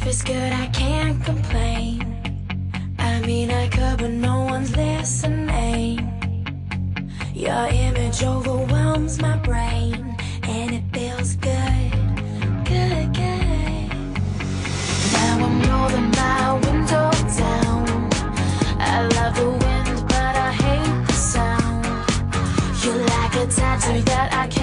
Life is good, I can't complain. I mean, I could, but no one's listening. Your image overwhelms my brain, and it feels good, good, good. Now I'm rolling my window down. I love the wind, but I hate the sound. You're like a tattoo that I